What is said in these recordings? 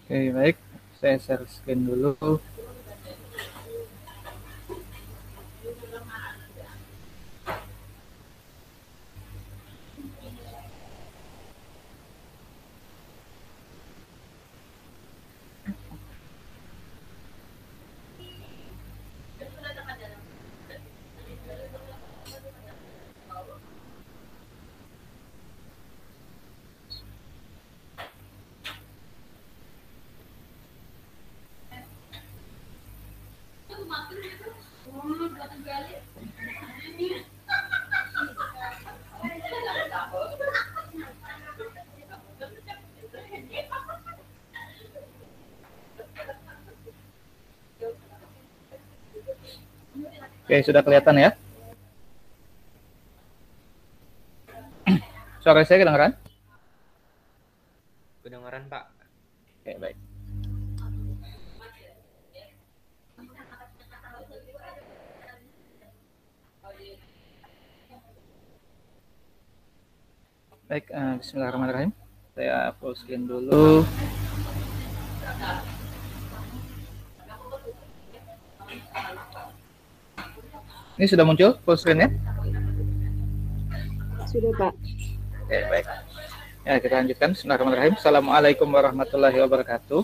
Oke, baik. Saya share screen dulu. Oke, sudah kelihatan ya? Suara saya kedengaran? Kedengaran, Pak. Oke, baik. Baik, bismillahirrahmanirrahim. Saya full screen dulu. Ini sudah muncul full screen-nya? Sudah, Pak. Oke, baik. Ya, kita lanjutkan. Bismillahirrahmanirrahim. Assalamualaikum warahmatullahi wabarakatuh.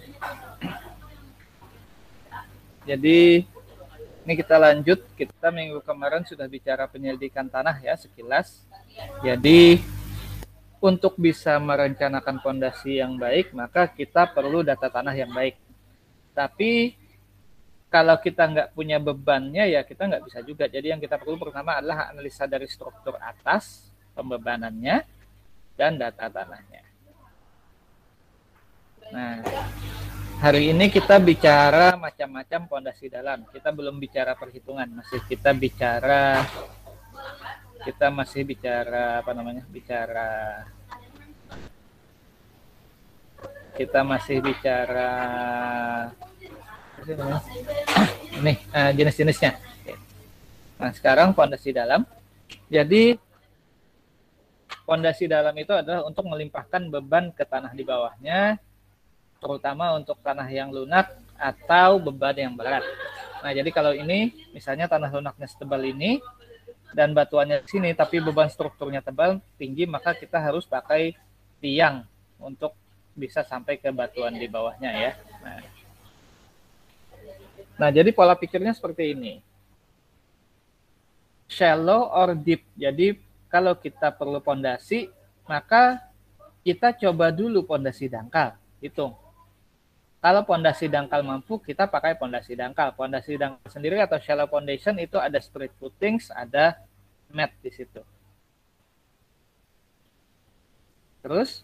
Jadi, ini kita lanjut. Kita minggu kemarin sudah bicara penyelidikan tanah ya, sekilas. Jadi, untuk bisa merencanakan fondasi yang baik, maka kita perlu data tanah yang baik. Tapi, kalau kita nggak punya bebannya, ya kita nggak bisa juga. Jadi, yang kita perlu pertama adalah analisa dari struktur atas, pembebanannya, dan data tanahnya. Nah, hari ini kita bicara macam-macam fondasi dalam. Kita belum bicara perhitungan, kita masih bicara apa namanya? Kita masih bicara ini jenis-jenisnya. Nah, sekarang fondasi dalam. Jadi fondasi dalam itu adalah untuk melimpahkan beban ke tanah di bawahnya, terutama untuk tanah yang lunak atau beban yang berat. Nah, jadi kalau ini misalnya tanah lunaknya setebal ini dan batuannya di sini, tapi beban strukturnya tebal, tinggi, maka kita harus pakai tiang untuk bisa sampai ke batuan di bawahnya ya. Nah, jadi pola pikirnya seperti ini. Shallow or deep. Jadi kalau kita perlu pondasi, maka kita coba dulu pondasi dangkal. Hitung. Kalau pondasi dangkal mampu, kita pakai pondasi dangkal. Pondasi dangkal sendiri atau shallow foundation itu ada street footings, ada mat di situ. Terus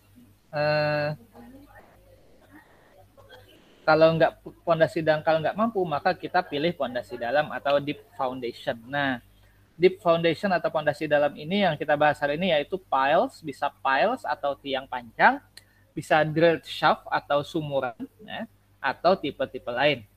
kalau nggak pondasi dangkal nggak mampu, maka kita pilih pondasi dalam atau deep foundation. Nah, deep foundation atau pondasi dalam ini yang kita bahas hari ini yaitu piles, bisa piles atau tiang panjang, bisa drilled shaft atau sumuran, ya, atau tipe-tipe lain.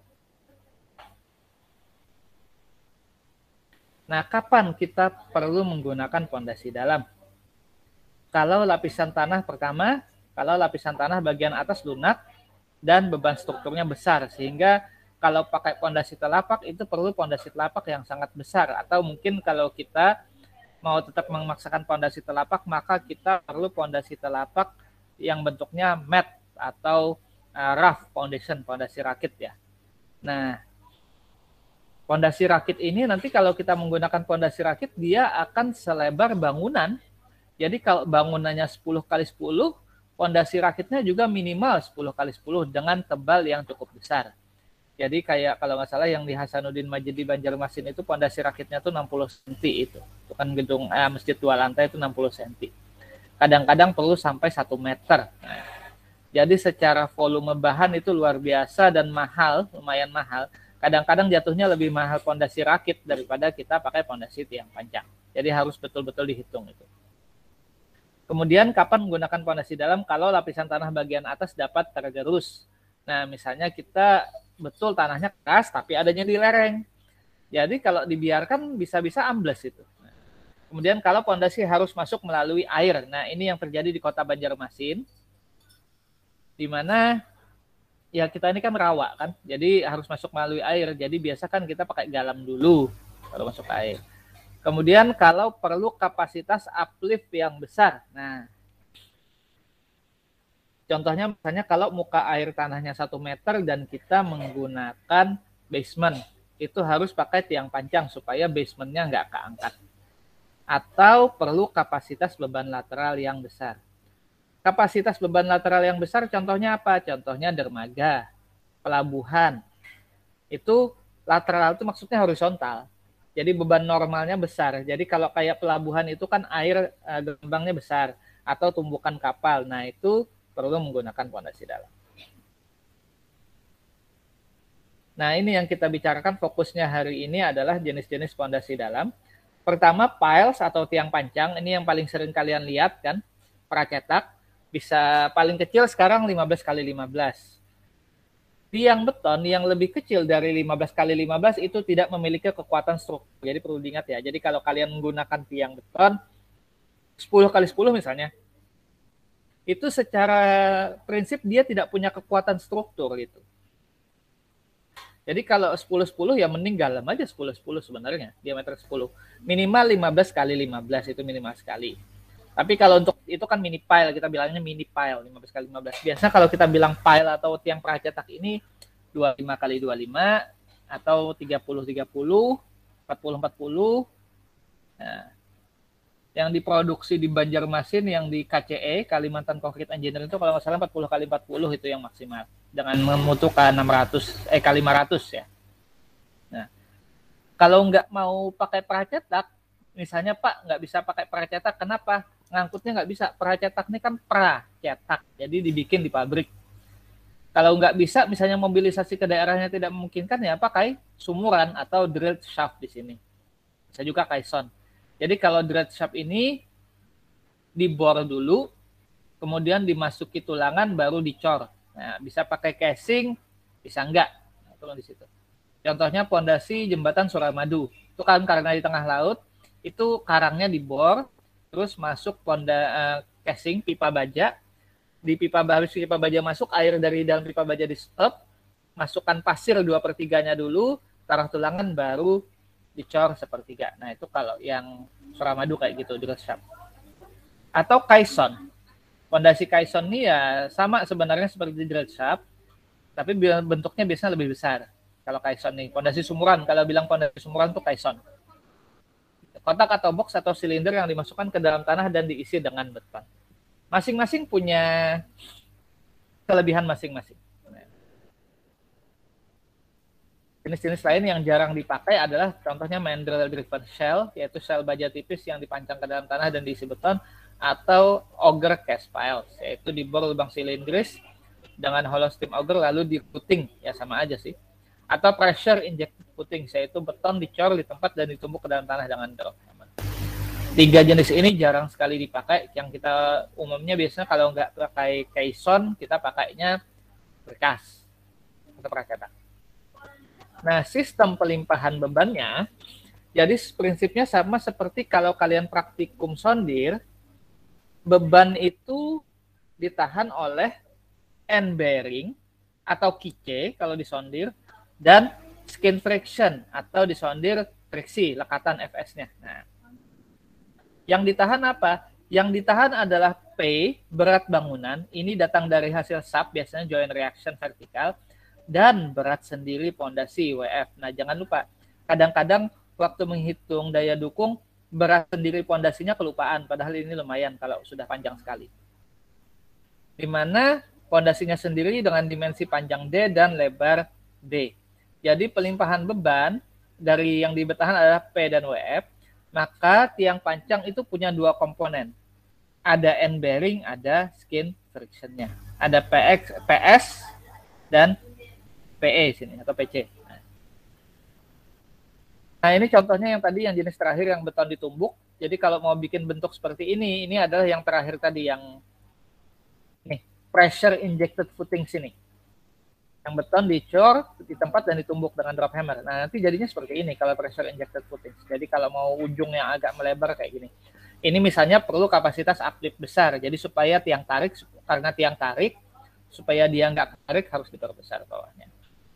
Nah, kapan kita perlu menggunakan pondasi dalam? Kalau lapisan tanah pertama, kalau lapisan tanah bagian atas lunak dan beban strukturnya besar, sehingga kalau pakai pondasi telapak itu perlu pondasi telapak yang sangat besar, atau mungkin kalau kita mau tetap memaksakan pondasi telapak, maka kita perlu pondasi telapak yang bentuknya mat atau rough foundation, pondasi rakit ya. Nah, pondasi rakit ini nanti kalau kita menggunakan pondasi rakit, dia akan selebar bangunan. Jadi kalau bangunannya 10 kali 10, pondasi rakitnya juga minimal 10 kali 10 dengan tebal yang cukup besar. Jadi kayak kalau nggak salah yang di Hasanuddin Majid di Banjarmasin itu pondasi rakitnya tuh 60 cm itu. Itu kan gedung masjid 2 lantai itu 60 cm. Kadang-kadang perlu sampai 1 meter. Nah, jadi secara volume bahan itu luar biasa dan mahal, lumayan mahal. Kadang-kadang jatuhnya lebih mahal pondasi rakit daripada kita pakai pondasi tiang panjang. Jadi harus betul-betul dihitung itu. Kemudian kapan menggunakan pondasi dalam? Kalau lapisan tanah bagian atas dapat tergerus. Nah, misalnya kita betul tanahnya keras tapi adanya di lereng. Jadi kalau dibiarkan bisa-bisa ambles itu. Kemudian kalau pondasi harus masuk melalui air. Nah, ini yang terjadi di Kota Banjarmasin, di mana ya kita ini kan rawa kan, jadi harus masuk melalui air. Jadi biasa kan kita pakai galam dulu baru masuk ke air. Kemudian kalau perlu kapasitas uplift yang besar, nah contohnya misalnya kalau muka air tanahnya 1 meter dan kita menggunakan basement, itu harus pakai tiang panjang supaya basementnya nggak keangkat. Atau perlu kapasitas beban lateral yang besar. Kapasitas beban lateral yang besar contohnya apa? Contohnya dermaga, pelabuhan. Itu lateral itu maksudnya horizontal. Jadi beban normalnya besar. Jadi kalau kayak pelabuhan itu kan air gelombangnya besar atau tumbukan kapal. Nah, itu perlu menggunakan pondasi dalam. Nah, ini yang kita bicarakan fokusnya hari ini adalah jenis-jenis pondasi dalam. Pertama, piles atau tiang panjang. Ini yang paling sering kalian lihat kan, pracetak. Bisa paling kecil sekarang 15 kali 15. Tiang beton yang lebih kecil dari 15 kali 15 itu tidak memiliki kekuatan struktur. Jadi perlu diingat ya. Jadi kalau kalian menggunakan tiang beton 10 kali 10 misalnya, itu secara prinsip dia tidak punya kekuatan struktur gitu. Jadi kalau 10-10 ya mending galam aja 10-10 sebenarnya, diameter 10. Minimal 15 kali 15 itu minimal sekali. Tapi kalau untuk itu kan mini pile, kita bilangnya mini pile 15 kali 15. Biasanya kalau kita bilang pile atau tiang pracetak ini 25 kali 25 atau 30 30, 40 40. Nah, yang diproduksi di Banjarmasin yang di KCE, Kalimantan Concrete Engineering itu kalau nggak salah 40 kali 40 itu yang maksimal dengan membutuhkan 500 ya. Nah, kalau nggak mau pakai pracetak, misalnya Pak nggak bisa pakai pracetak, kenapa? Ngangkutnya nggak bisa. Pracetak ini kan pracetak, jadi dibikin di pabrik. Kalau nggak bisa, misalnya mobilisasi ke daerahnya tidak memungkinkan, ya pakai sumuran atau dredge shaft di sini. Bisa juga kaison. Jadi kalau dredge shaft ini dibor dulu, kemudian dimasuki tulangan, baru dicor. Nah, bisa pakai casing, bisa enggak. Nah, itu di situ. Contohnya pondasi jembatan Suramadu. Itu kan karena di tengah laut, itu karangnya dibor, terus masuk casing pipa baja. Di pipa baja masuk, air dari dalam pipa baja di stop, masukkan pasir 2/3-nya dulu, taruh tulangan, baru dicor 1/3. Nah, itu kalau yang Suramadu kayak gitu, dredge shaft. Atau kaison. Pondasi kaison ini ya sama sebenarnya seperti dredge shaft, tapi bentuknya biasanya lebih besar. Kalau kaison nih, pondasi sumuran. Kalau bilang pondasi sumuran itu kaison. Kotak atau box atau silinder yang dimasukkan ke dalam tanah dan diisi dengan beton. Masing-masing punya kelebihan masing-masing. Jenis-jenis lain yang jarang dipakai adalah contohnya mandrel driven shell, yaitu shell baja tipis yang dipancang ke dalam tanah dan diisi beton, atau auger cast piles, yaitu dibor lubang silindris dengan hollow steam auger lalu di-footing, ya sama aja sih. Atau pressure injected footing, yaitu beton dicor di tempat dan ditumbuk ke dalam tanah dengan drop hammer. 3 jenis ini jarang sekali dipakai. Yang kita umumnya biasanya kalau nggak pakai kaison, kita pakainya berkas atau pracetak. Nah, sistem pelimpahan bebannya, jadi prinsipnya sama seperti kalau kalian praktikum sondir, beban itu ditahan oleh end bearing atau kice kalau disondir, dan skin friction atau disondir friksi, lekatan FS-nya. Nah, yang ditahan apa? Yang ditahan adalah P, berat bangunan. Ini datang dari hasil SAP, biasanya joint reaction vertikal. Dan berat sendiri pondasi WF. Nah, jangan lupa, kadang-kadang waktu menghitung daya dukung, berat sendiri pondasinya kelupaan, padahal ini lumayan kalau sudah panjang sekali. Di mana pondasinya sendiri dengan dimensi panjang D dan lebar D. Jadi pelimpahan beban dari yang dibetahan adalah P dan WF, maka tiang panjang itu punya 2 komponen. Ada end bearing, ada skin friction-nya. Ada PS dan PE sini atau PC. Nah, ini contohnya yang tadi yang jenis terakhir yang beton ditumbuk. Jadi kalau mau bikin bentuk seperti ini adalah yang terakhir tadi yang nih, pressure injected footing sini. Yang beton dicor di tempat dan ditumbuk dengan drop hammer. Nah, nanti jadinya seperti ini kalau pressure injected footing. Jadi kalau mau ujung yang agak melebar kayak gini. Ini misalnya perlu kapasitas uplift besar. Jadi supaya tiang tarik, karena tiang tarik, supaya dia nggak ketarik harus diperbesar bawahnya.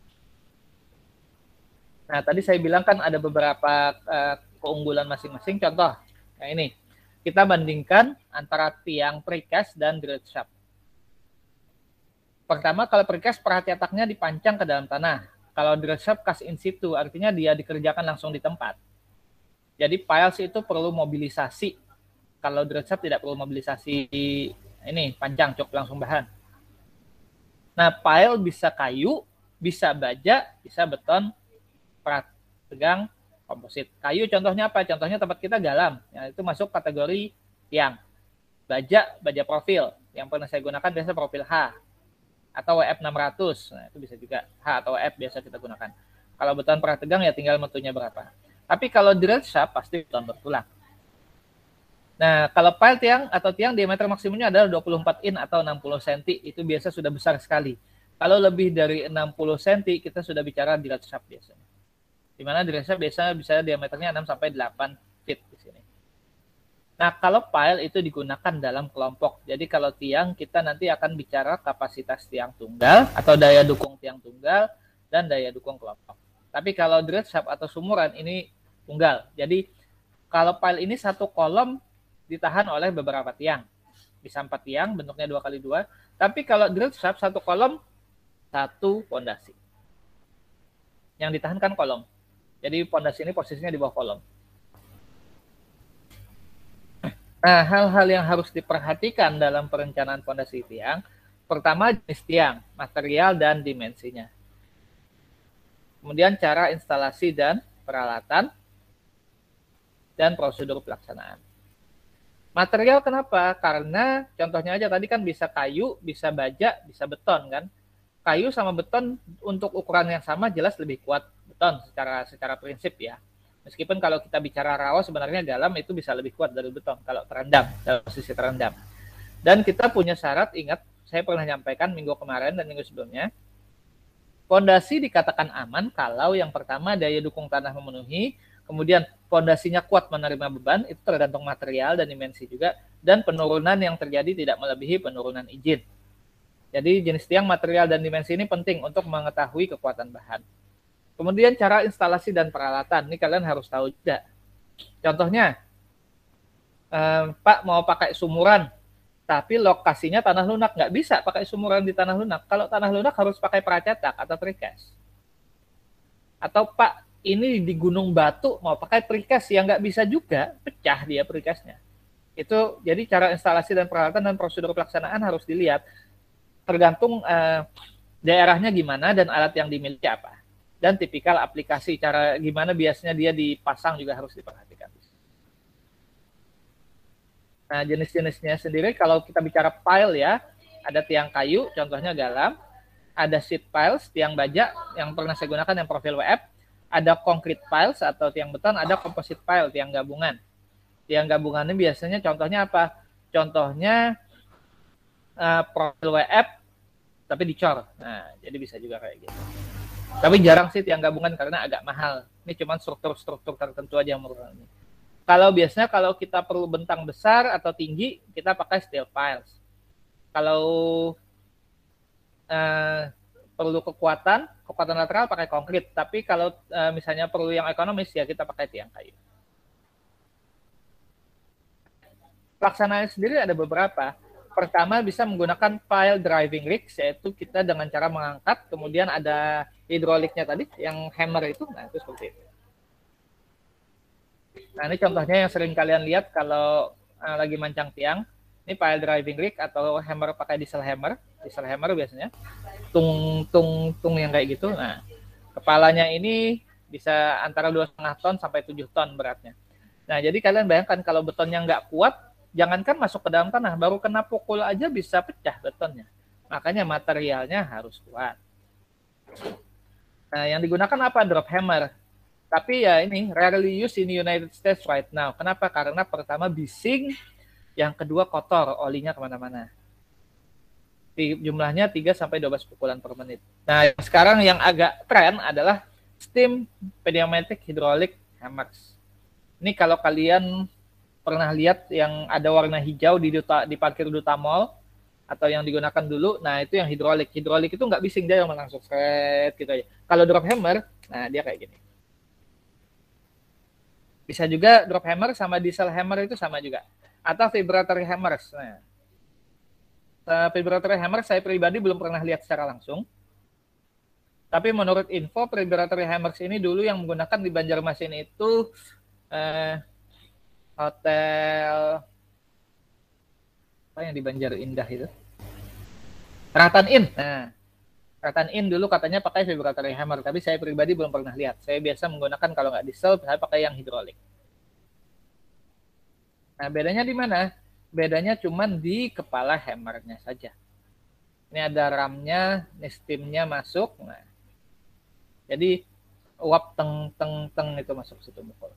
Nah, tadi saya bilang kan ada beberapa keunggulan masing-masing. Contoh, nah ini, kita bandingkan antara tiang precast dan grade shaft. Pertama, kalau precast pracetaknya dipancang ke dalam tanah. Kalau grade shaft cast in situ, artinya dia dikerjakan langsung di tempat. Jadi piles itu perlu mobilisasi. Kalau grade shaft tidak perlu mobilisasi ini panjang, cukup langsung bahan. Nah, pile bisa kayu, bisa baja, bisa beton, prat tegang, komposit. Kayu contohnya apa? Contohnya tempat kita galam, ya, itu masuk kategori tiang. Baja profil, yang pernah saya gunakan biasa profil H atau WF 600. Nah, itu bisa juga H atau WF biasa kita gunakan. Kalau beton prat tegang ya tinggal mutunya berapa. Tapi kalau grade shaft pasti beton bertulang. Nah, kalau pile tiang atau tiang diameter maksimumnya adalah 24 in atau 60 cm, itu biasa sudah besar sekali. Kalau lebih dari 60 cm, kita sudah bicara grade shaft biasanya. Di mana grade shaft biasa bisa diameternya 6 sampai 8 feet di sini. Nah, kalau pile itu digunakan dalam kelompok. Jadi kalau tiang, kita nanti akan bicara kapasitas tiang tunggal atau daya dukung tiang tunggal dan daya dukung kelompok. Tapi kalau grade shaft atau sumuran ini tunggal. Jadi kalau pile ini satu kolom ditahan oleh beberapa tiang. Bisa 4 tiang, bentuknya 2x2. Tapi kalau grade shaft satu kolom, satu pondasi. Yang ditahan kan kolom. Jadi pondasi ini posisinya di bawah kolom. Nah, hal-hal yang harus diperhatikan dalam perencanaan pondasi tiang, pertama jenis tiang, material dan dimensinya. Kemudian cara instalasi dan peralatan, dan prosedur pelaksanaan. Material kenapa? Karena contohnya aja tadi kan bisa kayu, bisa baja, bisa beton kan. Kayu sama beton untuk ukuran yang sama jelas lebih kuat beton secara prinsip ya. Meskipun kalau kita bicara rawa sebenarnya galam itu bisa lebih kuat dari beton kalau terendam, dalam posisi terendam. Dan kita punya syarat, ingat saya pernah nyampaikan minggu kemarin dan minggu sebelumnya, pondasi dikatakan aman kalau yang pertama daya dukung tanah memenuhi, kemudian pondasinya kuat menerima beban, itu tergantung material dan dimensi juga, dan penurunan yang terjadi tidak melebihi penurunan izin. Jadi jenis tiang, material, dan dimensi ini penting untuk mengetahui kekuatan bahan. Kemudian cara instalasi dan peralatan, ini kalian harus tahu juga. Contohnya, Pak mau pakai sumuran, tapi lokasinya tanah lunak, nggak bisa pakai sumuran di tanah lunak. Kalau tanah lunak harus pakai pracetak atau precast. Atau Pak, ini di Gunung Batu mau pakai precast, yang nggak bisa juga, pecah dia precastnya. Itu jadi cara instalasi dan peralatan dan prosedur pelaksanaan harus dilihat tergantung daerahnya gimana dan alat yang dimiliki apa, dan tipikal aplikasi, cara gimana biasanya dia dipasang juga harus diperhatikan. Nah, jenis-jenisnya sendiri kalau kita bicara pile ya, ada tiang kayu, contohnya galam, ada sheet piles, tiang baja yang pernah saya gunakan yang profil WF, ada concrete piles atau tiang beton, ada composite pile, tiang gabungan. Tiang gabungan ini biasanya contohnya apa? Contohnya profil WF tapi dicor. Nah, jadi bisa juga kayak gitu. Tapi jarang sih tiang gabungan karena agak mahal. Ini cuma struktur-struktur tertentu aja yang merupakan ini. Kalau biasanya kalau kita perlu bentang besar atau tinggi, kita pakai steel piles. Kalau perlu kekuatan lateral pakai konkrit. Tapi kalau misalnya perlu yang ekonomis ya kita pakai tiang kayu. Pelaksanaannya sendiri ada beberapa. Pertama bisa menggunakan pile driving rigs, yaitu kita dengan cara mengangkat, kemudian ada hidroliknya tadi, yang hammer itu, nah itu seperti itu. Nah ini contohnya yang sering kalian lihat kalau lagi mancang tiang, ini pile driving rig atau hammer pakai diesel hammer biasanya, tung yang kayak gitu. Nah kepalanya ini bisa antara 2,5 ton sampai 7 ton beratnya. Nah jadi kalian bayangkan kalau betonnya nggak kuat, jangankan masuk ke dalam tanah, baru kena pukul aja bisa pecah betonnya. Makanya materialnya harus kuat. Nah, yang digunakan apa? Drop hammer. Tapi ya ini rarely used in the United States right now. Kenapa? Karena pertama bising, yang kedua kotor, olinya kemana-mana. Jumlahnya 3-12 pukulan per menit. Nah, sekarang yang agak tren adalah steam pneumatic hydraulic hammers. Ini kalau kalian pernah lihat yang ada warna hijau di parkir Duta Mall, atau yang digunakan dulu, nah itu yang hidrolik. Hidrolik itu nggak bising, dia yang langsung seret gitu aja. Kalau drop hammer, nah dia kayak gini. Bisa juga drop hammer sama diesel hammer itu sama juga. Atau vibratory hammers. Nah, vibratory hammer saya pribadi belum pernah lihat secara langsung. Tapi menurut info, vibratory hammers ini dulu yang menggunakan di Banjarmasin itu hotel apa yang di Banjar Indah itu? Ratan Inn. Nah, Ratan Inn dulu katanya pakai vibratory hammer, tapi saya pribadi belum pernah lihat. Saya biasa menggunakan kalau nggak diesel, saya pakai yang hidrolik. Nah, bedanya di mana? Bedanya cuma di kepala hammernya saja. Ini ada ramnya, ini steamnya masuk. Nah, jadi uap teng teng teng itu masuk situ mukul.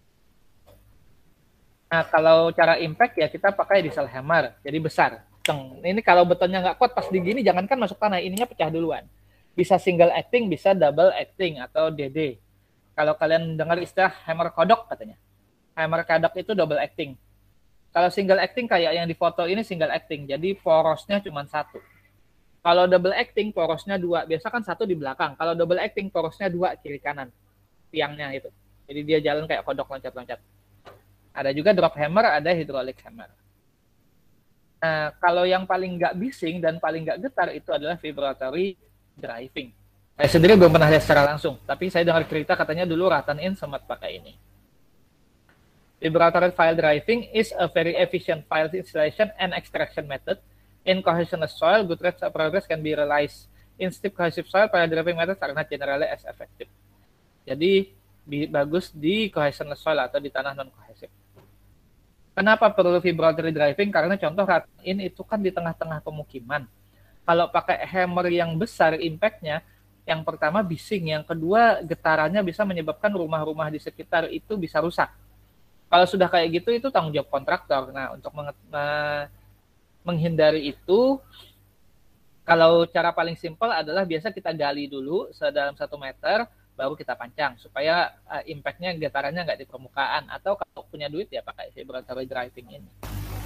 Nah, kalau cara impact ya kita pakai diesel hammer, jadi besar. Ini kalau betonnya nggak kuat pas digini, jangankan masuk tanah, ininya pecah duluan. Bisa single acting, bisa double acting atau DD. Kalau kalian dengar istilah hammer kodok katanya. Hammer kodok itu double acting. Kalau single acting kayak yang di foto ini single acting, jadi porosnya cuma satu. Kalau double acting porosnya dua, biasa kan satu di belakang. Kalau double acting porosnya dua kiri kanan tiangnya itu. Jadi dia jalan kayak kodok loncat-loncat. Ada juga drop hammer, ada hydraulic hammer. Nah, kalau yang paling nggak bising dan paling nggak getar itu adalah vibratory driving. Saya sendiri belum pernah lihat secara langsung, tapi saya dengar cerita katanya dulu Ratan Inn sempat pakai ini. Vibratory file driving is a very efficient file installation and extraction method. In cohesionless soil, good rates of progress can be realized. In steep cohesive soil, file driving methods are not generally as effective. Jadi, bagus di cohesionless soil atau di tanah non-kohesif. Kenapa perlu vibratory driving? Karena contoh Ratan Inn itu kan di tengah-tengah pemukiman. Kalau pakai hammer yang besar impact-nya, yang pertama bising, yang kedua getarannya bisa menyebabkan rumah-rumah di sekitar itu bisa rusak. Kalau sudah kayak gitu itu tanggung jawab kontraktor. Nah, untuk menghindari itu, kalau cara paling simpel adalah biasa kita gali dulu sedalam 1 meter, baru kita pancang supaya impact-nya getarannya nggak di permukaan, atau kalau punya duit ya pakai vibratory driving ini.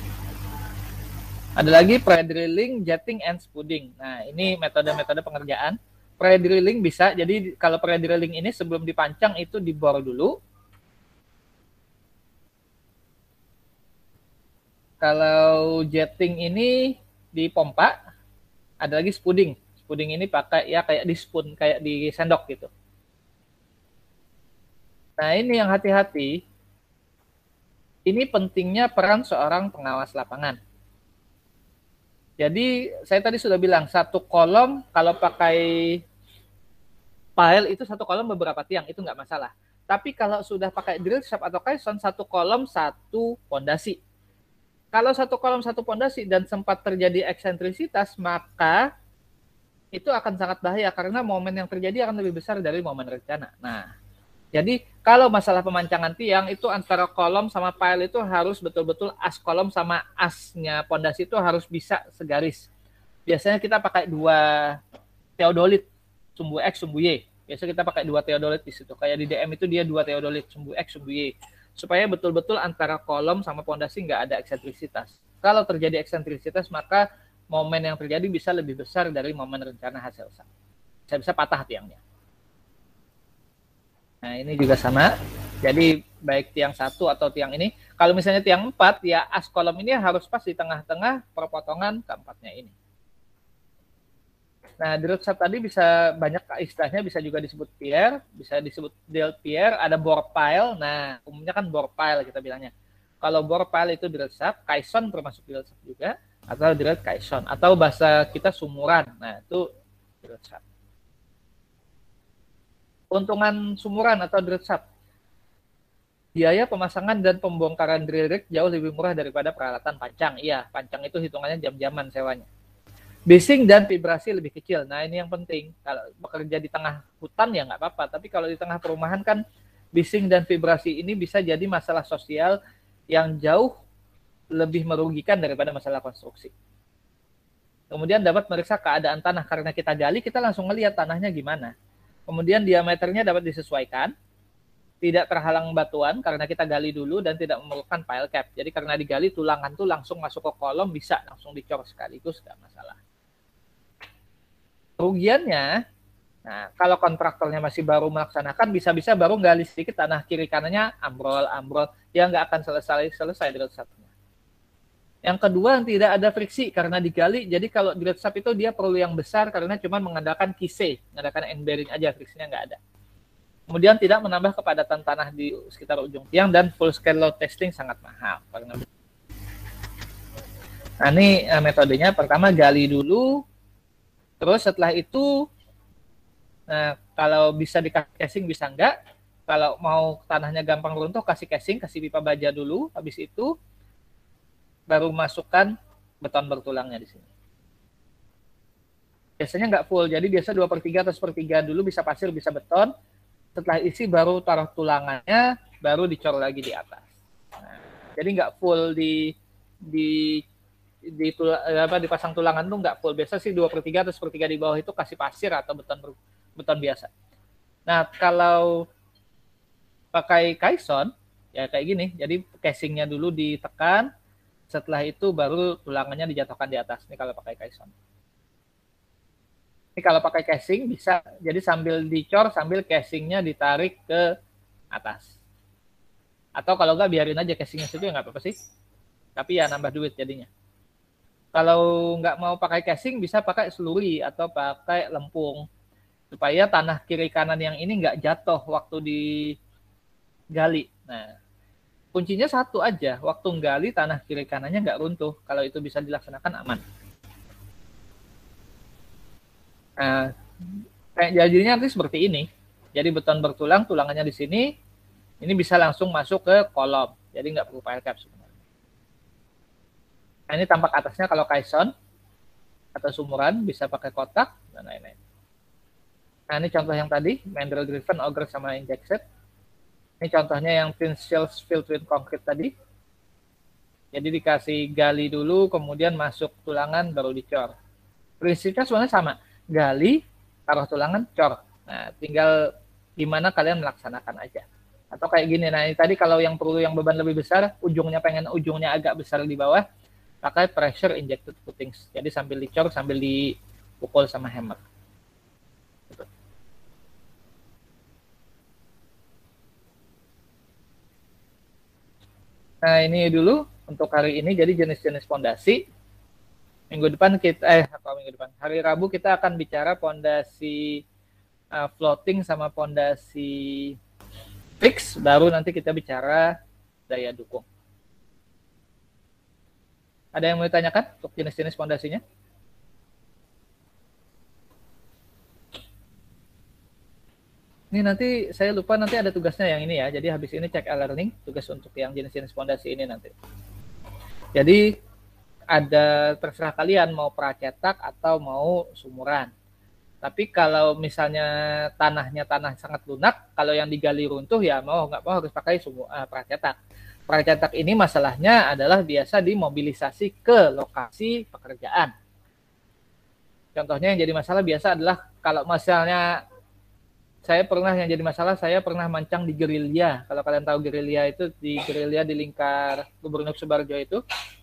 Ada lagi pre-drilling, jetting, and spudding. Nah, ini metode-metode pengerjaan. Pre-drilling bisa, jadi kalau pre-drilling ini sebelum dipancang itu dibor dulu. Kalau jetting ini dipompa. Ada lagi spudding. Spudding ini pakai ya kayak di spoon, kayak di sendok gitu. Nah, ini yang hati-hati. Ini pentingnya peran seorang pengawas lapangan. Jadi, saya tadi sudah bilang, satu kolom kalau pakai pile itu satu kolom beberapa tiang, itu nggak masalah. Tapi kalau sudah pakai drill shaft atau caisson, satu kolom satu pondasi. Kalau satu kolom satu pondasi dan sempat terjadi eksentrisitas, maka itu akan sangat bahaya karena momen yang terjadi akan lebih besar dari momen rencana. Nah, jadi kalau masalah pemancangan tiang itu antara kolom sama pile itu harus betul-betul as kolom sama asnya pondasi itu harus bisa segaris. Biasanya kita pakai 2 teodolit, sumbu X, sumbu Y. Biasa kita pakai 2 teodolit di situ. Kayak di DM itu dia 2 teodolit, sumbu X, sumbu Y. Supaya betul-betul antara kolom sama pondasi nggak ada eksentrisitas. Kalau terjadi eksentrisitas, maka momen yang terjadi bisa lebih besar dari momen rencana hasil sah. Bisa patah tiangnya. Nah, ini juga sama. Jadi, baik tiang 1 atau tiang ini. Kalau misalnya tiang 4, ya as kolom ini harus pas di tengah-tengah perpotongan keempatnya ini. Nah, drill shaft tadi bisa banyak istilahnya, bisa juga disebut pier, bisa disebut drill pier, ada bore pile. Nah, umumnya kan bore pile kita bilangnya. Kalau bore pile itu drill shaft, caisson termasuk drill shaft juga, atau drill caisson, atau bahasa kita sumuran. Nah, itu drill shaft. Keuntungan sumuran atau drill shaft. Biaya pemasangan dan pembongkaran drill rig jauh lebih murah daripada peralatan pancang. Iya, pancang itu hitungannya jam-jaman sewanya. Bising dan vibrasi lebih kecil. Nah, ini yang penting. Kalau bekerja di tengah hutan ya nggak apa-apa. Tapi kalau di tengah perumahan kan bising dan vibrasi ini bisa jadi masalah sosial yang jauh lebih merugikan daripada masalah konstruksi. Kemudian dapat meriksa keadaan tanah. Karena kita gali, kita langsung ngelihat tanahnya gimana. Kemudian diameternya dapat disesuaikan. tidak terhalang batuan karena kita gali dulu dan tidak memerlukan pile cap. Jadi karena digali tulangan tuh langsung masuk ke kolom, bisa langsung dicor sekaligus, nggak masalah. Kerugiannya, nah kalau kontraktornya masih baru melaksanakan, bisa-bisa baru gali sedikit tanah kiri kanannya ambrol, ya nggak akan selesai drill shaftsnya. Yang kedua, tidak ada friksi karena digali. Jadi kalau drill shaft itu dia perlu yang besar karena cuma mengandalkan kise, mengandalkan end bearing aja, friksinya nggak ada. Kemudian tidak menambah kepadatan tanah di sekitar ujung tiang dan full scale load testing sangat mahal. Nah ini metodenya, pertama gali dulu, terus setelah itu, nah kalau bisa dikasih casing bisa enggak, kalau mau tanahnya gampang runtuh kasih casing, kasih pipa baja dulu, habis itu baru masukkan beton bertulangnya di sini. Biasanya nggak full, jadi biasa 2/3 atau 1/3 dulu, bisa pasir, bisa beton. Setelah isi baru taruh tulangannya, baru dicor lagi di atas. Nah, jadi nggak full dipasang tulangan tuh nggak full. Biasa sih 2/3 atau 1/3 di bawah itu kasih pasir atau beton biasa. Nah kalau pakai kaison ya kayak gini. Jadi casingnya dulu ditekan, setelah itu baru tulangannya dijatuhkan di atas. Ini kalau pakai kaison. Ini kalau pakai casing bisa, jadi sambil dicor, sambil casingnya ditarik ke atas. Atau kalau nggak biarin aja casingnya situ ya nggak apa-apa sih. Tapi ya nambah duit jadinya. Kalau nggak mau pakai casing bisa pakai slurry atau pakai lempung. Supaya tanah kiri kanan yang ini nggak jatuh waktu digali. Nah, kuncinya satu aja, waktu gali tanah kiri kanannya nggak runtuh. Kalau itu bisa dilaksanakan aman. Nah, kayak jadinya nanti seperti ini. Jadi beton bertulang, tulangannya di sini, ini bisa langsung masuk ke kolom. Jadi nggak perlu pile cap sebenarnya. Nah, ini tampak atasnya kalau kaison atau sumuran, bisa pakai kotak, dan lain-lain. Nah, ini contoh yang tadi, mandrel driven, auger, sama injected. Ini contohnya yang thin shells filled with concrete tadi. Jadi dikasih gali dulu, kemudian masuk tulangan, baru dicor. Prinsipnya sebenarnya sama. Gali, taruh tulangan, cor. Nah, tinggal gimana kalian melaksanakan aja. Atau kayak gini, nah ini tadi kalau yang perlu yang beban lebih besar, pengen ujungnya agak besar di bawah, pakai pressure injected footings. Jadi sambil dicor, sambil dipukul sama hammer. Nah ini dulu untuk hari ini, jadi jenis-jenis pondasi. Minggu depan hari Rabu kita akan bicara pondasi floating sama pondasi fix, baru nanti kita bicara daya dukung. Ada yang mau ditanyakan untuk jenis-jenis pondasinya? Ini nanti saya lupa, nanti ada tugasnya yang ini ya. Jadi habis ini cek e-learning, tugas untuk yang jenis-jenis pondasi ini nanti. Jadi ada, terserah kalian mau pracetak atau mau sumuran. Tapi kalau misalnya tanahnya tanah sangat lunak, kalau yang digali runtuh ya mau nggak mau harus pakai pracetak. Pracetak ini masalahnya adalah biasa dimobilisasi ke lokasi pekerjaan. Contohnya yang jadi masalah biasa adalah kalau misalnya saya pernah mancang di gerilya. Kalau kalian tahu gerilya itu, di gerilya di lingkar Gubernur Subarjo itu,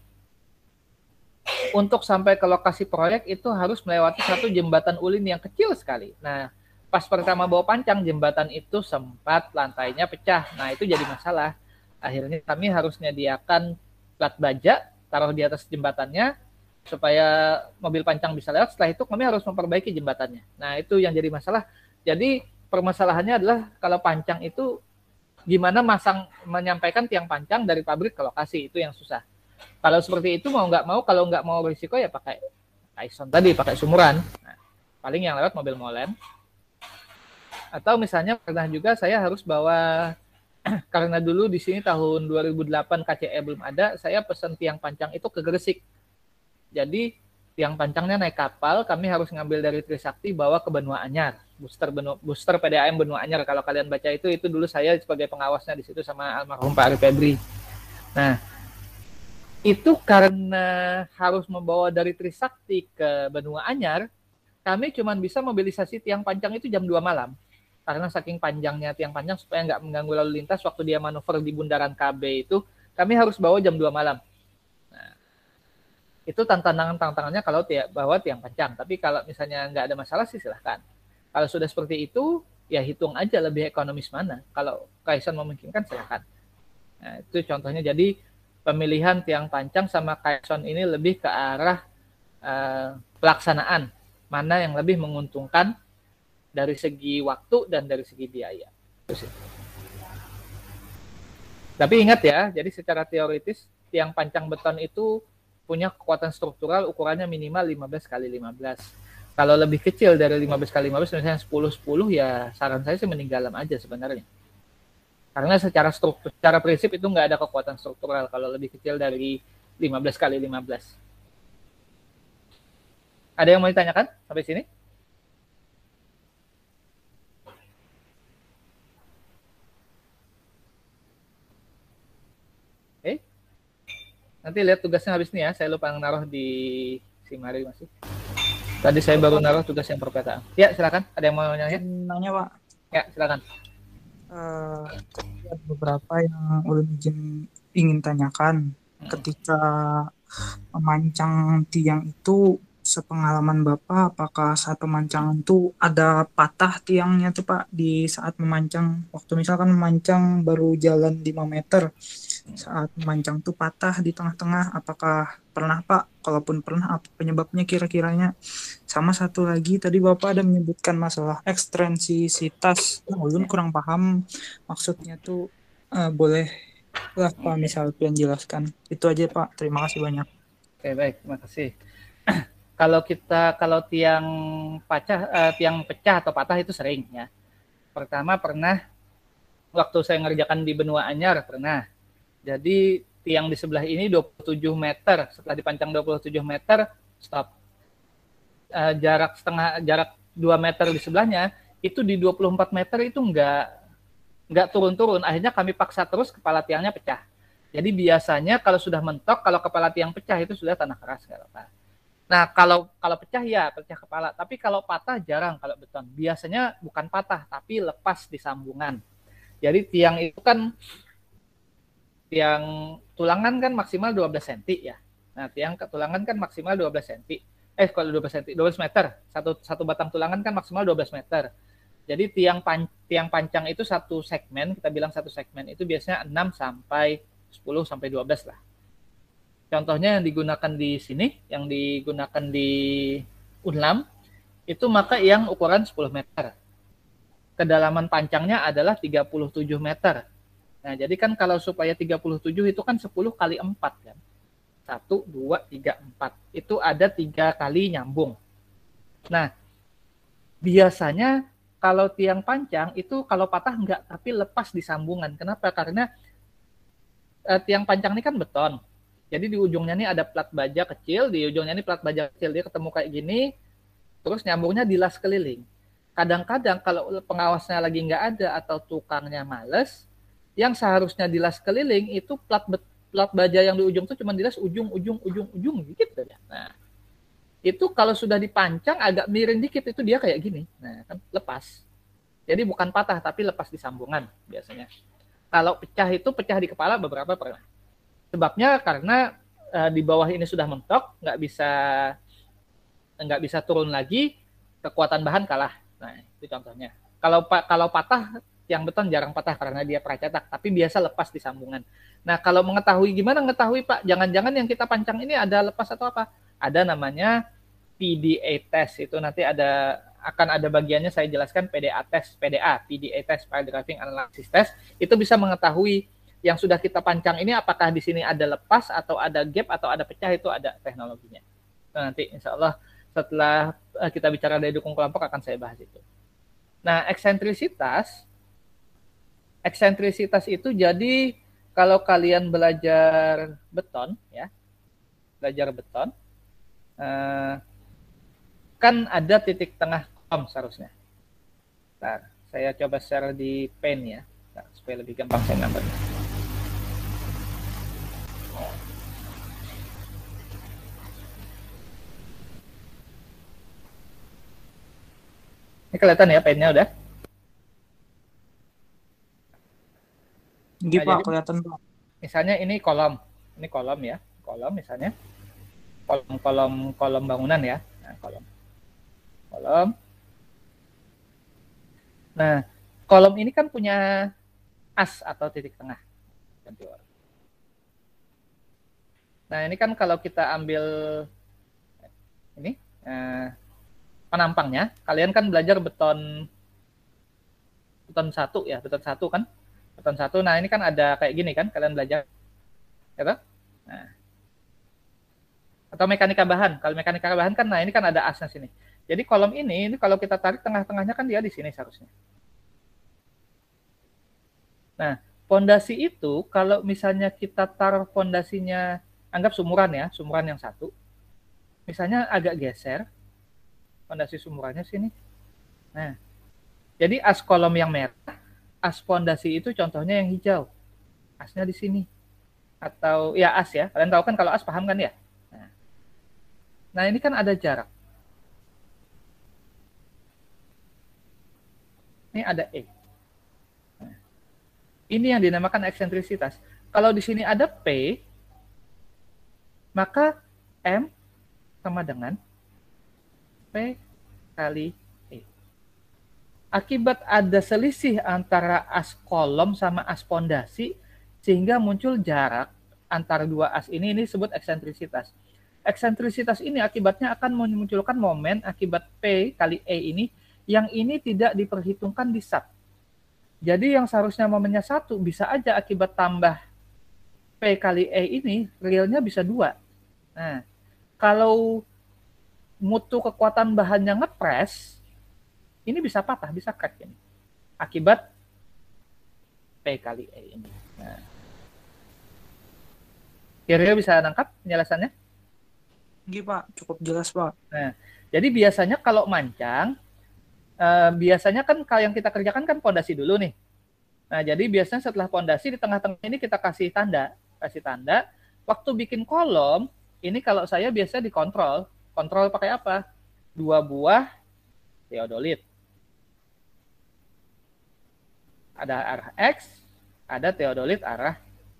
untuk sampai ke lokasi proyek itu harus melewati satu jembatan ulin yang kecil sekali. Nah, pas pertama bawa pancang, jembatan itu sempat lantainya pecah. Nah, itu jadi masalah. Akhirnya kami harus menyediakan plat baja, taruh di atas jembatannya, supaya mobil pancang bisa lewat. Setelah itu kami harus memperbaiki jembatannya. Nah, itu yang jadi masalah. Jadi, permasalahannya adalah kalau pancang itu gimana menyampaikan tiang pancang dari pabrik ke lokasi, itu yang susah. Kalau seperti itu mau nggak mau, kalau nggak mau risiko ya pakai kaison tadi, pakai sumuran. Nah, paling yang lewat mobil molen. Atau misalnya pernah juga saya harus bawa, karena dulu di sini tahun 2008 KCE belum ada, saya pesan tiang pancang itu ke Gresik. Jadi tiang pancangnya naik kapal, kami harus ngambil dari Trisakti bawa ke Benua Anyar. Booster PDAM Benua Anyar, kalau kalian baca itu dulu saya sebagai pengawasnya di situ sama almarhum Pak Arif Febri. Nah, itu karena harus membawa dari Trisakti ke Benua Anyar, kami cuma bisa mobilisasi tiang pancang itu jam 2 malam. karena saking panjangnya tiang panjang supaya nggak mengganggu lalu lintas waktu dia manuver di bundaran KB itu kami harus bawa jam 2 malam. Nah, itu tantangannya kalau bawa tiang panjang. Tapi kalau misalnya nggak ada masalah sih silahkan. Kalau sudah seperti itu, ya hitung aja lebih ekonomis mana. Kalau Kaison memungkinkan silahkan. Nah, itu contohnya. Jadi pemilihan tiang panjang sama Kaison ini lebih ke arah pelaksanaan. Mana yang lebih menguntungkan dari segi waktu dan dari segi biaya. Tapi ingat ya, jadi secara teoritis tiang panjang beton itu punya kekuatan struktural ukurannya minimal 15 kali 15. Kalau lebih kecil dari 15 kali 15, misalnya 10-10, ya saran saya sih meninggalam aja sebenarnya. Karena secara prinsip itu nggak ada kekuatan struktural kalau lebih kecil dari 15 kali 15. Ada yang mau ditanyakan sampai sini? Nanti lihat tugasnya habis ini ya. Saya lupa naruh di Simari masih. Tadi saya baru naruh tugas yang perpetaan. Ya, silakan. Ada yang mau nanya? Nanya, Pak. Ya, silakan. Ada beberapa yang ulun ingin tanyakan. Ketika memancang tiang itu, sepengalaman Bapak, apakah saat pemancangan itu ada patah tiangnya tuh Pak di saat memancang? Waktu misalkan memancang baru jalan 5 meter, saat memancang tuh patah di tengah-tengah, apakah pernah Pak? Kalaupun pernah, apa penyebabnya kira-kiranya? Sama satu lagi, tadi Bapak ada menyebutkan masalah ekstensivitas. Ulun kurang paham maksudnya tuh, boleh lah Pak misal pian jelaskan. Itu aja Pak, terima kasih banyak. Oke, baik, terima kasih. Kalau tiang pecah atau patah itu sering ya. Pertama pernah waktu saya ngerjakan di Benua Anyar pernah. Jadi tiang di sebelah ini 27 meter, setelah dipancang 27 meter stop. Jarak 2 meter di sebelahnya itu di 24 meter itu nggak turun-turun. Akhirnya kami paksa terus, kepala tiangnya pecah. Jadi biasanya kalau sudah mentok, kalau kepala tiang pecah itu sudah tanah keras nggak apa-apa. Nah, kalau pecah ya pecah kepala, tapi kalau patah jarang kalau beton. Biasanya bukan patah, tapi lepas di sambungan. Jadi tiang itu kan tiang tulangan kan maksimal 12 cm ya. Nah, tiang tulangan kan maksimal 12 cm. Kalau 12 cm, 12 meter. Satu batang tulangan kan maksimal 12 meter. Jadi tiang panjang itu satu segmen, kita bilang satu segmen itu biasanya 6 sampai 10 sampai 12 lah. Contohnya yang digunakan di sini, yang digunakan di Unlam, itu maka yang ukuran 10 meter. Kedalaman panjangnya adalah 37 meter. Nah, jadi kan kalau supaya 37 itu kan 10 kali 4 kan. 1, 2, 3, 4. Itu ada 3 kali nyambung. Nah, biasanya kalau tiang panjang itu kalau patah enggak, tapi lepas di sambungan. Kenapa? Karena tiang panjang ini kan beton. Jadi di ujungnya ini ada plat baja kecil, di ujungnya ini plat baja kecil, dia ketemu kayak gini, terus nyambungnya dilas keliling. Kadang-kadang kalau pengawasnya lagi nggak ada atau tukangnya males, yang seharusnya dilas keliling itu plat baja yang di ujung itu cuma dilas ujung gitu ya. Nah, itu kalau sudah dipancang agak miring dikit itu dia kayak gini. Nah, kan lepas. Jadi bukan patah tapi lepas di sambungan biasanya. Kalau pecah itu pecah di kepala beberapa pernah. Sebabnya karena di bawah ini sudah mentok, nggak bisa turun lagi, kekuatan bahan kalah. Nah, itu contohnya. Kalau patah, tiang beton jarang patah karena dia pracetak, tapi biasa lepas di sambungan. Nah, kalau gimana mengetahui Pak, jangan-jangan yang kita pancang ini ada lepas atau apa? Ada namanya PDA test, itu nanti akan ada bagiannya saya jelaskan PDA test, PDA test, Pile Driving Analysis Test, itu bisa mengetahui yang sudah kita pancang ini apakah di sini ada lepas atau ada gap atau ada pecah, itu ada teknologinya. Nah, nanti insya Allah setelah kita bicara dari dukung kelompok akan saya bahas itu. Nah, eksentrisitas itu jadi kalau kalian belajar beton ya, kan ada titik tengah kom seharusnya. Nah, saya coba share di pen ya, supaya lebih gampang saya gambarnya. Ini kelihatan ya pennya udah? Gini Nah, Pak, jadi kelihatan Pak. misalnya ini kolom ya, kolom misalnya, kolom bangunan ya, nah, kolom. Nah, kolom ini kan punya as atau titik tengah. Nah, ini kan kalau kita ambil ini penampangnya, kalian kan belajar beton satu ya, beton satu kan, beton satu. Nah, ini kan ada kayak gini kan, kalian belajar, ya kan? Nah, atau mekanika bahan. Kalau mekanika bahan kan, nah ini kan ada asnya sini. Jadi kolom ini kalau kita tarik tengah-tengahnya kan dia di sini seharusnya. Nah, fondasi itu kalau misalnya kita taruh fondasinya, anggap sumuran ya, sumuran yang satu, misalnya agak geser, fondasi sumurannya sini. Nah, jadi as kolom yang merah, as fondasi itu contohnya yang hijau, asnya di sini. Atau ya as ya, kalian tahu kan kalau as paham kan ya. Nah ini kan ada jarak. Ini ada E. Nah, ini yang dinamakan eksentrisitas. Kalau di sini ada P, maka M sama dengan P kali E. Akibat ada selisih antara as kolom sama as fondasi, sehingga muncul jarak antara dua as ini disebut eksentrisitas. Eksentrisitas ini akibatnya akan memunculkan momen akibat P kali E ini, yang ini tidak diperhitungkan di SAT. Jadi yang seharusnya momennya 1, bisa aja akibat tambah P kali E ini, realnya bisa 2. Nah, kalau mutu kekuatan bahannya ngepres, ini bisa patah, bisa crack ini. Akibat P kali E ini. Nah, kira-kira bisa nangkap penjelasannya? Gini Pak, cukup jelas Pak. Nah, jadi biasanya kalau mancang, biasanya kan kalau yang kita kerjakan kan pondasi dulu nih. Nah, jadi biasanya setelah pondasi di tengah-tengah ini kita kasih tanda. Waktu bikin kolom, ini kalau saya biasa dikontrol. Kontrol pakai apa? 2 buah teodolit. Ada arah X, ada teodolit arah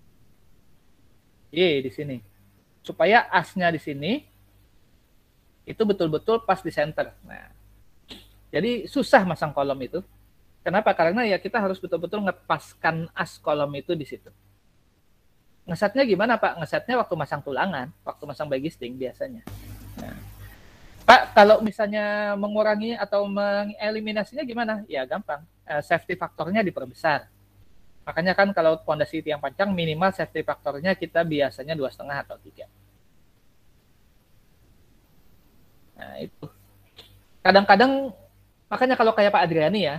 Y di sini. Supaya asnya di sini itu betul-betul pas di center. Nah, jadi susah masang kolom itu. Kenapa? Karena ya kita harus betul-betul ngepaskan as kolom itu di situ. Ngesetnya gimana Pak? Ngesetnya waktu masang tulangan, waktu masang bagisting biasanya. Nah, Pak, kalau misalnya mengurangi atau mengeliminasinya gimana? Ya gampang. Safety faktornya diperbesar. Makanya kan kalau fondasi tiang panjang minimal safety faktornya kita biasanya 2,5 atau 3. Nah, itu. Kadang-kadang, makanya kalau kayak Pak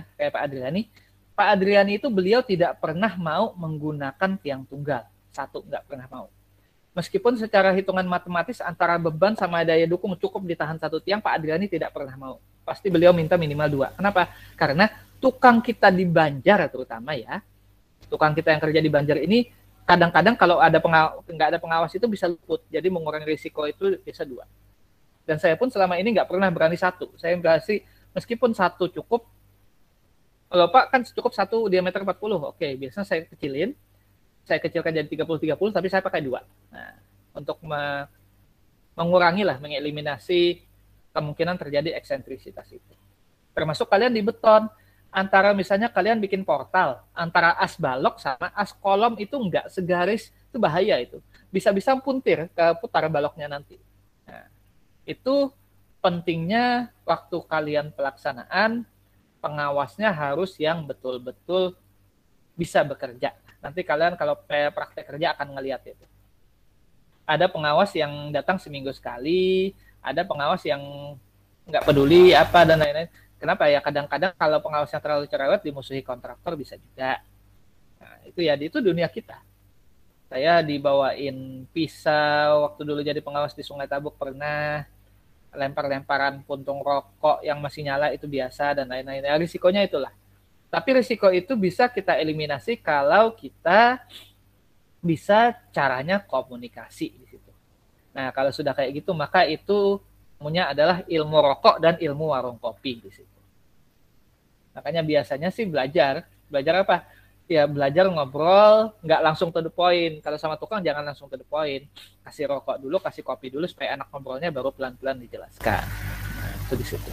Adriani itu beliau tidak pernah mau menggunakan tiang tunggal. Satu, nggak pernah mau. Meskipun secara hitungan matematis antara beban sama daya dukung cukup ditahan satu tiang, Pak Adriani tidak pernah mau. Pasti beliau minta minimal 2. Kenapa? Karena tukang kita di Banjar terutama ya, tukang kita yang kerja di Banjar ini kadang-kadang kalau ada nggak ada pengawas itu bisa luput. Jadi mengurangi risiko itu bisa 2. Dan saya pun selama ini nggak pernah berani 1. Saya berani meskipun 1 cukup. Kalau Pak kan cukup 1 diameter 40. Oke, biasanya saya kecilin. Saya kecilkan jadi 30-30, tapi saya pakai 2. Nah, untuk mengurangi lah, mengeliminasi kemungkinan terjadi eksentrisitas itu. Termasuk kalian di beton. Antara misalnya kalian bikin portal, antara as balok sama as kolom itu nggak segaris, itu bahaya itu. Bisa-bisa puntir ke putar baloknya nanti. Nah, itu pentingnya waktu kalian pelaksanaan, pengawasnya harus yang betul-betul bisa bekerja. Nanti kalian kalau praktek kerja akan ngelihat itu. Ada pengawas yang datang seminggu sekali, ada pengawas yang nggak peduli apa dan lain-lain. Kenapa ya? Kadang-kadang kalau pengawasnya terlalu cerewet dimusuhi kontraktor bisa juga. Nah, itu ya, itu dunia kita. Saya dibawain pisau waktu dulu jadi pengawas di Sungai Tabuk pernah. Lempar-lemparan puntung rokok yang masih nyala itu biasa dan lain-lain. Ya, risikonya itulah. Tapi risiko itu bisa kita eliminasi kalau kita bisa caranya komunikasi di situ. Nah, kalau sudah kayak gitu, maka itu ilmunya adalah ilmu rokok dan ilmu warung kopi di situ. Makanya biasanya sih belajar apa? ya belajar ngobrol, nggak langsung to the point. Kalau sama tukang jangan langsung to the point. Kasih rokok dulu, kasih kopi dulu supaya enak ngobrolnya, baru pelan-pelan dijelaskan. Nah, itu di situ.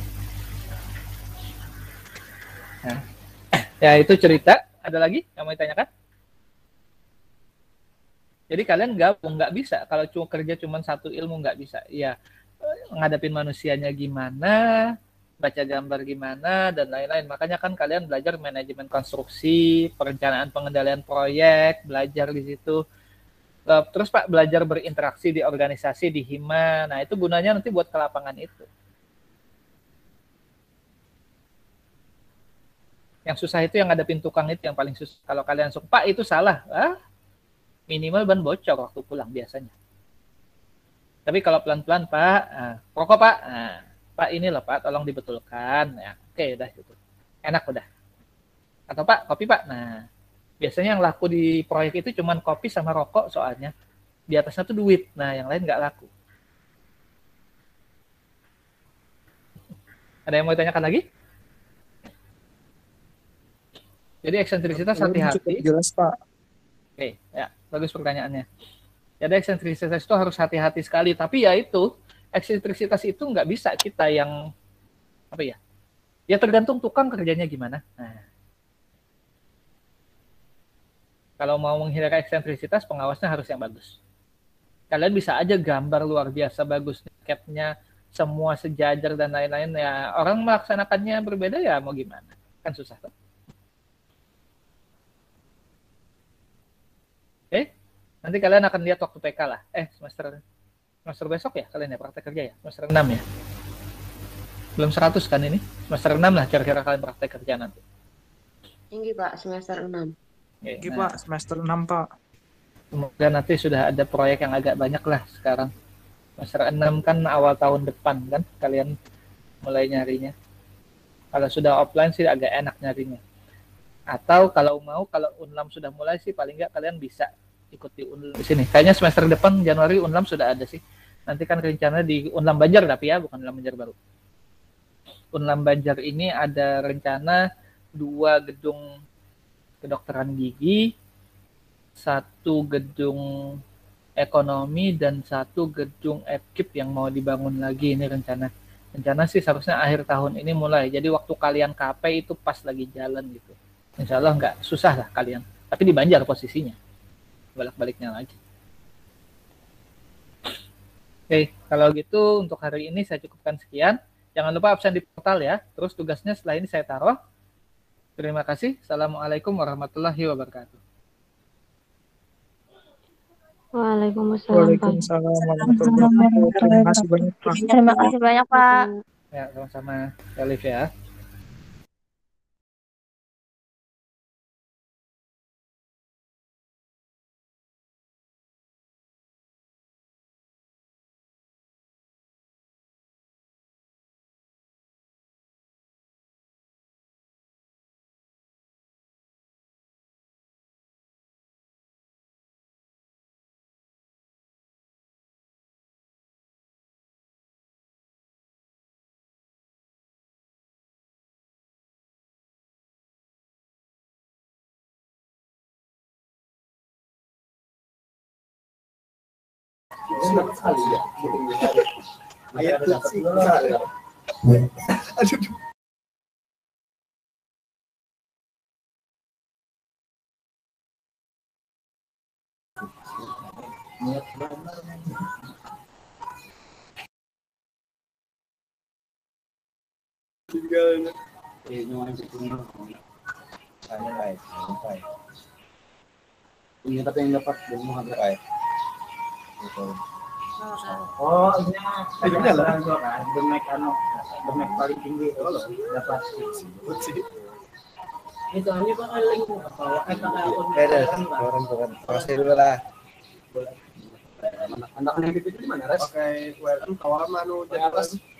Nah, ya itu cerita. Ada lagi yang mau ditanyakan? Jadi kalian nggak bisa. Kalau kerja cuma satu ilmu nggak bisa. Ya ngadepin manusianya gimana, baca gambar gimana, dan lain-lain. Makanya kan kalian belajar manajemen konstruksi, perencanaan pengendalian proyek, belajar di situ. Terus Pak, belajar berinteraksi di organisasi, di hima. Nah, itu gunanya nanti buat ke lapangan itu. Yang susah itu yang ngadepin tukang itu yang paling susah. Kalau kalian suka, Pak itu salah. Minimal ban bocor waktu pulang biasanya. Tapi kalau pelan-pelan, Pak, rokok Pak, Pak ini loh Pak, tolong dibetulkan. Ya, oke, udah gitu. Enak udah. Atau Pak, kopi Pak. Nah, biasanya yang laku di proyek itu cuma kopi sama rokok soalnya. Di atasnya tuh duit. Nah, yang lain nggak laku. Ada yang mau ditanyakan lagi? Jadi eksentrisitas hati-hati. Cukup jelas Pak. Oke, ya bagus pertanyaannya. Jadi eksentrisitas itu harus hati-hati sekali. Tapi ya itu, eksentrisitas itu nggak bisa kita yang apa ya? Ya tergantung tukang kerjanya gimana. Nah, kalau mau menghindari eksentrisitas, pengawasnya harus yang bagus. Kalian bisa aja gambar luar biasa bagus, capnya semua sejajar dan lain-lain. Ya orang melaksanakannya berbeda ya mau gimana? Kan susah tuh. Nanti kalian akan lihat waktu PK lah. Semester besok ya kalian ya praktek kerja ya? Semester 6 ya? Belum 100 kan ini? Semester 6 lah kira-kira kalian praktek kerja nanti. Tinggi Pak, semester 6. Tinggi Pak, semester 6 Pak. Semoga nanti sudah ada proyek yang agak banyak lah sekarang. Semester 6 kan awal tahun depan kan kalian mulai nyarinya. Kalau sudah offline sih agak enak nyarinya. Atau kalau Unlam sudah mulai sih paling nggak kalian bisa ikut di Unlam di sini. Kayaknya semester depan Januari Unlam sudah ada sih. Nanti kan rencananya di Unlam Banjar tapi ya bukan Unlam Banjar baru. Unlam Banjar ini ada rencana 2 gedung kedokteran gigi, 1 gedung ekonomi dan 1 gedung EPKIP yang mau dibangun lagi ini rencana. Rencana sih seharusnya akhir tahun ini mulai. Jadi waktu kalian KP itu pas lagi jalan gitu. Insya Allah nggak susah lah kalian. Tapi di Banjar posisinya. Balik-baliknya lagi. Oke, kalau gitu untuk hari ini saya cukupkan sekian. Jangan lupa absen di portal ya. Terus tugasnya setelah ini saya taruh. Terima kasih. Assalamualaikum warahmatullahi wabarakatuh. Waalaikumsalam. Waalaikumsalam warahmatullahi wabarakatuh. Terima kasih banyak Pak. Terima kasih banyak Pak. Ya, sama-sama. Alif ya. Ini tapi yang dapat belum ada kayak. Oh, ini lah. Demek paling tinggi dapat. Itu hanya pakai link bukan. Proses dulu lah. Anak-anak itu di mana, Res? Oke, welcome kawan manu di atas.